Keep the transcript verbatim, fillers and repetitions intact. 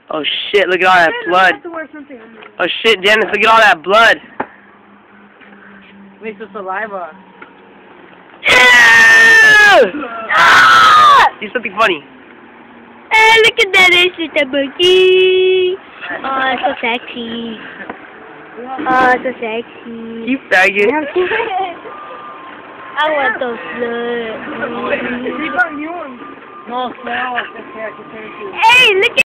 Oh shit, look at all that blood. Oh shit, Dennis, look at all that blood. Makes the saliva. Do something funny. Hey, look at that, it's a monkey. Oh, so sexy. Oh, so sexy. You faggot. I want those blood. No, smell. Okay, I can turn it to you. Hey, look at